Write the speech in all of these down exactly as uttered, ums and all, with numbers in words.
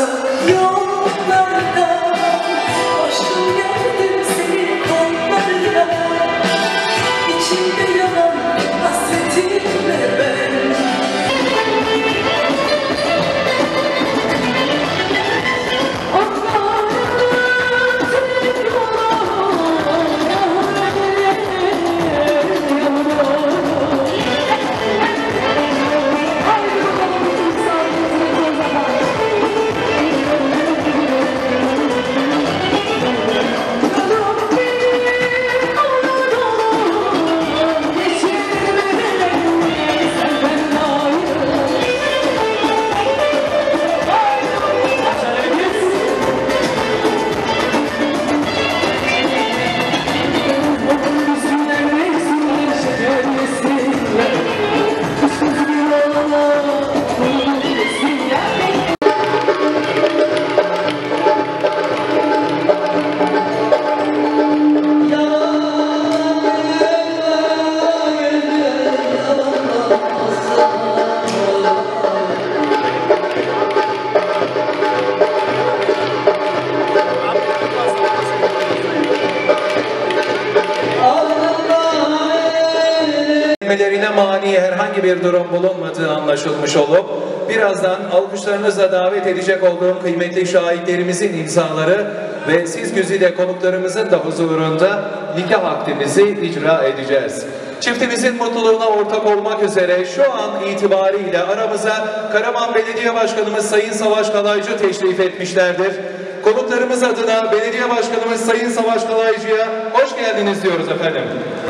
mani herhangi bir durum bulunmadığı anlaşılmış olup birazdan alkışlarınızla davet edecek olduğum kıymetli şahitlerimizin imzaları ve siz güzide konuklarımızın da huzurunda nikah akdimizi icra edeceğiz. Çiftimizin mutluluğuna ortak olmak üzere şu an itibariyle aramıza Karaman Belediye Başkanımız Sayın Savaş Kalaycı teşrif etmişlerdir. Konuklarımız adına Belediye Başkanımız Sayın Savaş Kalaycı'ya hoş geldiniz diyoruz efendim.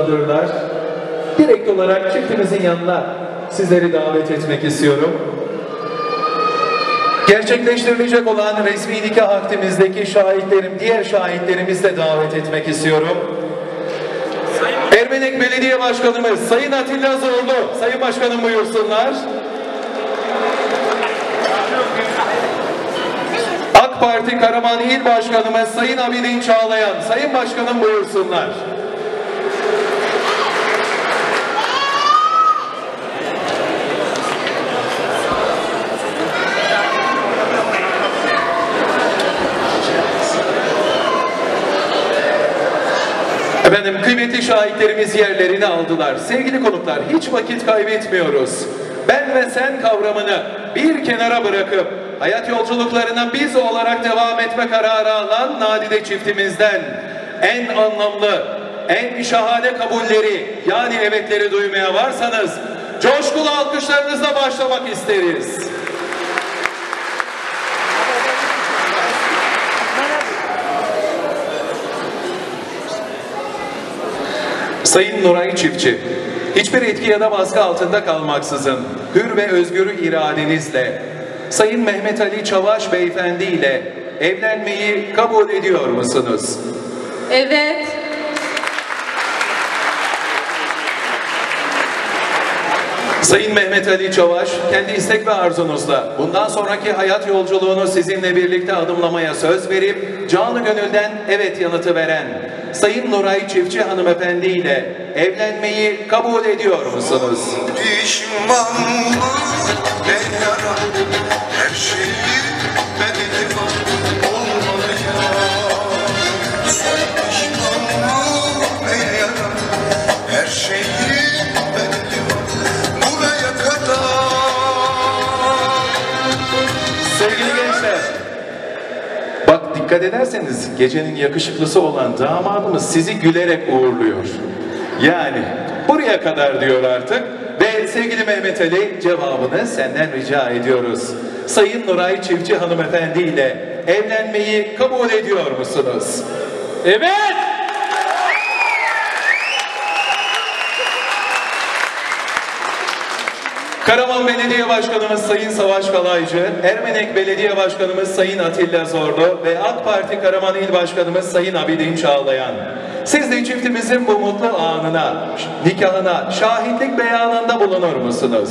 Direkt olarak çiftimizin yanına sizleri davet etmek istiyorum. Gerçekleştirilecek olan resmi nikah akdimizdeki şahitlerim, diğer şahitlerimizi de davet etmek istiyorum. Ermenek Belediye Başkanımız Sayın Atilla Zorlu, Sayın Başkanım buyursunlar. AK Parti Karaman İl Başkanımız Sayın Abidin Çağlayan, Sayın Başkanım buyursunlar. Efendim kıymetli şahitlerimiz yerlerini aldılar. Sevgili konuklar, hiç vakit kaybetmiyoruz. Ben ve sen kavramını bir kenara bırakıp hayat yolculuklarına biz olarak devam etme kararı alan nadide çiftimizden en anlamlı, en şahane kabulleri yani evetleri duymaya varsanız coşkulu alkışlarınızla başlamak isteriz. Sayın Nuray Çiftçi, hiçbir etki ya da baskı altında kalmaksızın hür ve özgür iradenizle Sayın Mehmet Ali Çavaş Beyefendi ile evlenmeyi kabul ediyor musunuz? Evet. Sayın Mehmet Ali Çavaş, kendi istek ve arzunuzla bundan sonraki hayat yolculuğunu sizinle birlikte adımlamaya söz verip canı gönülden evet yanıtı veren Sayın Nuray Çiftçi hanımefendi ile evlenmeyi kabul ediyor musunuz? Pişmanlık ne yara, her şeyi bedeli var, olmadı ya. Pişmanlık ne yara, her şeyi bedeli var, buraya kadar. Sevgili gençler, bak dikkat ederseniz gecenin yakışıklısı olan damadımız sizi gülerek uğurluyor. Yani buraya kadar diyor artık ve sevgili Mehmet Ali cevabını senden rica ediyoruz. Sayın Nuray Çiftçi hanımefendi ile evlenmeyi kabul ediyor musunuz? Evet! Karaman Belediye Başkanımız Sayın Savaş Kalaycı, Ermenek Belediye Başkanımız Sayın Atilla Zorlu ve AK Parti Karaman İl Başkanımız Sayın Abidin Çağlayan. Siz de çiftimizin bu mutlu anına, nikahına şahitlik beyanında bulunur musunuz?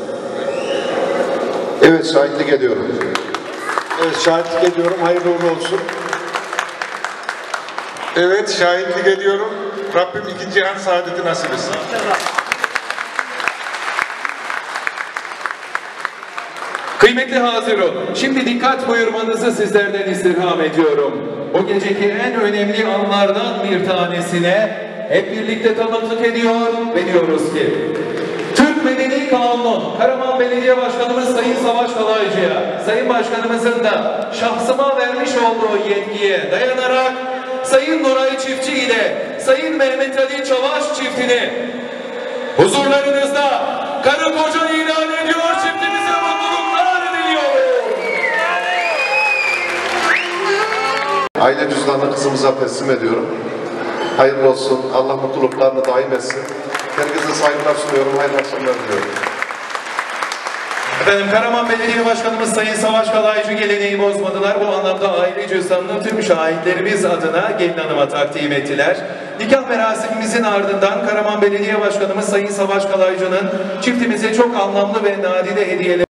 Evet, şahitlik ediyorum. Evet, şahitlik ediyorum. Hayırlı uğurlu olsun. Evet, şahitlik ediyorum. Rabbim ikinci cihan saadeti nasip etsin. Kıymetli hazirun, şimdi dikkat buyurmanızı sizlerden istirham ediyorum. O geceki en önemli anlardan bir tanesine hep birlikte tanıklık ediyor ve diyoruz ki Türk Medeni Kanunu, Karaman Belediye Başkanımız Sayın Savaş Kalaycı'ya, Sayın Başkanımızın da şahsıma vermiş olduğu yetkiye dayanarak Sayın Nuray Çiftçi ile Sayın Mehmet Ali Çavaş çiftini huzurlarınızda karı koca ilan ediyor, çiftimize mutluluklar diliyorum. Aile cüzdanını kızımıza teslim ediyorum. Hayırlı olsun. Allah mutluluklarını daim etsin. Herkese saygılar sunuyorum. Hayırlı akşamlar diliyorum. Efendim Karaman Belediye Başkanımız Sayın Savaş Kalaycı geleneği bozmadılar. Bu anlamda aile cüzdanını tüm şahitlerimiz adına gelin hanıma takdim ettiler. Nikah merasimimizin ardından Karaman Belediye Başkanımız Sayın Savaş Kalaycı'nın çiftimize çok anlamlı ve nadide hediyeleri